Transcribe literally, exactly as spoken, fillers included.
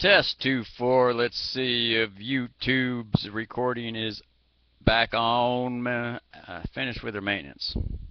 Test two four. Let's see if YouTube's recording is back on. Uh, finished with their maintenance.